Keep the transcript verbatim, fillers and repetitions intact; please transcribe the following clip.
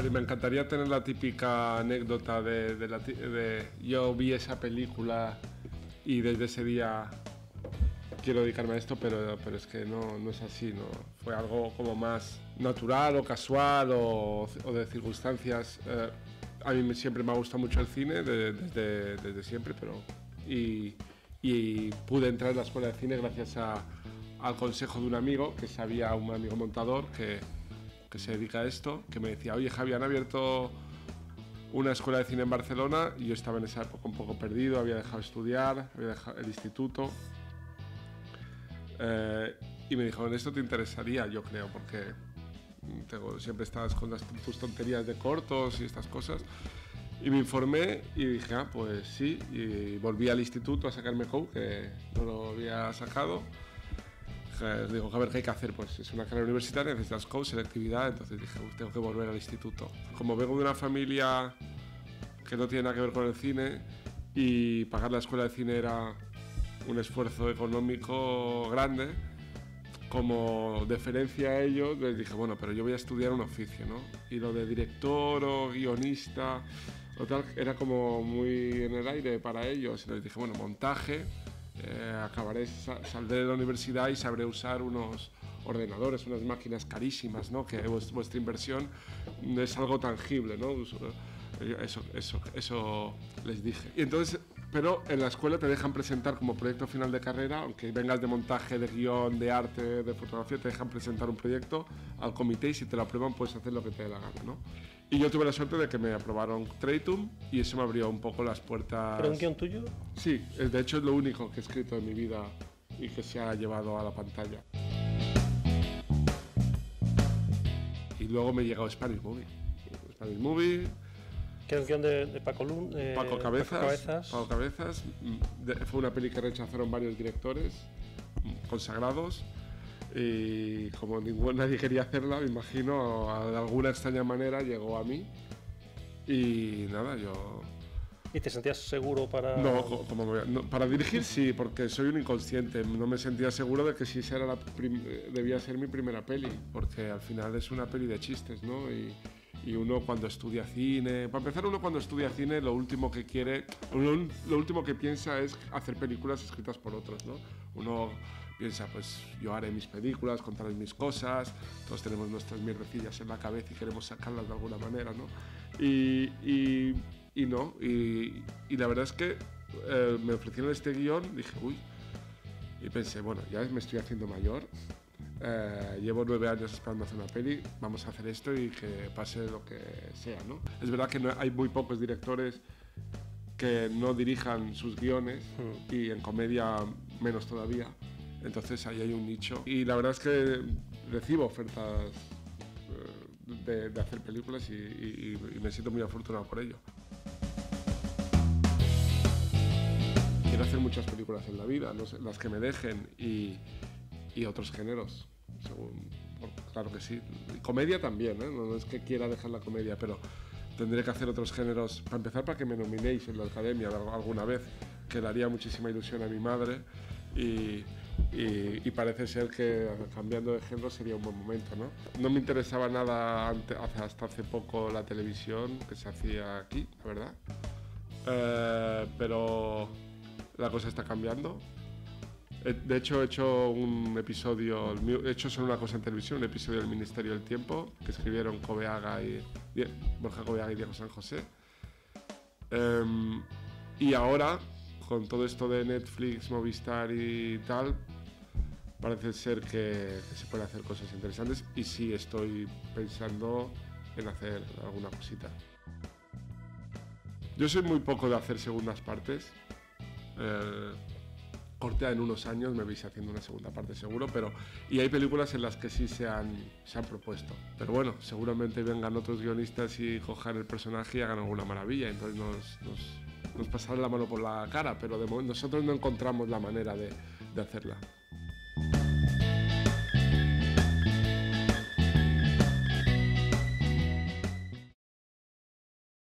ver, me encantaría tener la típica anécdota de, de, la, de yo vi esa película y desde ese día quiero dedicarme a esto, pero, pero es que no, no es así, ¿no? Fue algo como más natural o casual o, o de circunstancias. Eh, a mí siempre me ha gustado mucho el cine, de, desde, desde siempre, pero... Y, y pude entrar en la escuela de cine gracias a, al consejo de un amigo, que sabía, un amigo montador que, que se dedica a esto, que me decía, oye Javi, han abierto una escuela de cine en Barcelona, y yo estaba en esa época un poco perdido, había dejado de estudiar, había dejado el instituto, eh, y me dijo, esto te interesaría, yo creo, porque tengo, siempre estás con las, tus tonterías de cortos y estas cosas. Y me informé y dije, ah, pues sí, y volví al instituto a sacarme C O U, que no lo había sacado. Digo, a ver, ¿qué hay que hacer? Pues es una carrera universitaria, necesitas C O U, selectividad, entonces dije, pues tengo que volver al instituto. Como vengo de una familia que no tiene nada que ver con el cine, y pagar la escuela de cine era un esfuerzo económico grande, como deferencia a ellos, les dije, bueno, pero yo voy a estudiar un oficio, ¿no? Y lo de director o guionista o tal, era como muy en el aire para ellos. Y les dije, bueno, montaje, eh, acabaré, saldré de la universidad y sabré usar unos ordenadores, unas máquinas carísimas, ¿no? Que vuestra inversión es algo tangible, ¿no? Eso, eso, eso les dije. Y entonces, pero en la escuela te dejan presentar como proyecto final de carrera, aunque vengas de montaje, de guión, de arte, de fotografía, te dejan presentar un proyecto al comité y si te lo aprueban puedes hacer lo que te dé la gana, ¿no? Y yo tuve la suerte de que me aprobaron Traitum y eso me abrió un poco las puertas. ¿Pero un guión tuyo? Sí, de hecho es lo único que he escrito en mi vida y que se ha llevado a la pantalla. Y luego me he llegado a Spanish Movie. Spanish Movie... Que es un guión de, de Paco Lun, eh, Paco Cabezas, Paco Cabezas. Paco Cabezas. De, fue una peli que rechazaron varios directores consagrados y como ningún, nadie quería hacerla, me imagino, de alguna extraña manera llegó a mí y nada, yo... ¿Y te sentías seguro para...? No, como me, no, para dirigir sí, porque soy un inconsciente, no me sentía seguro de que si esa era la prim, debía ser mi primera peli, porque al final es una peli de chistes, ¿no? Y, Y uno cuando estudia cine, para empezar uno cuando estudia cine lo último que quiere, uno, lo último que piensa es hacer películas escritas por otros, ¿no? Uno piensa, pues yo haré mis películas, contaré mis cosas, todos tenemos nuestras mierdecillas en la cabeza y queremos sacarlas de alguna manera, ¿no? Y, y, y no, y, y la verdad es que eh, me ofrecieron este guión, dije, uy, y pensé, bueno, ya me estoy haciendo mayor. Eh, llevo nueve años esperando hacer una peli, vamos a hacer esto y que pase lo que sea, ¿no? Es verdad que no, hay muy pocos directores que no dirijan sus guiones mm. y en comedia menos todavía, entonces ahí hay un nicho y la verdad es que recibo ofertas eh, de, de hacer películas y, y, y me siento muy afortunado por ello. Quiero hacer muchas películas en la vida, no sé, las que me dejen y y otros géneros, según, claro que sí. Y comedia también, ¿eh? No, no es que quiera dejar la comedia, pero tendré que hacer otros géneros, para empezar para que me nominéis en la academia alguna vez, que le haría muchísima ilusión a mi madre y, y, y parece ser que cambiando de género sería un buen momento, ¿no? No me interesaba nada ante, hasta hace poco la televisión que se hacía aquí, la verdad, eh, pero la cosa está cambiando. De hecho, he hecho un episodio, he hecho solo una cosa en televisión, un episodio del Ministerio del Tiempo, que escribieron Cobeaga y, Borja Cobeaga y Diego San José. Um, y ahora, con todo esto de Netflix, Movistar y tal, parece ser que, que se pueden hacer cosas interesantes y sí estoy pensando en hacer alguna cosita. Yo soy muy poco de hacer segundas partes. Eh, Cortea en unos años me veis haciendo una segunda parte seguro, pero y hay películas en las que sí se han, se han propuesto. Pero bueno, seguramente vengan otros guionistas y cojan el personaje y hagan alguna maravilla, entonces nos, nos, nos pasarán la mano por la cara, pero de momento nosotros no encontramos la manera de, de hacerla.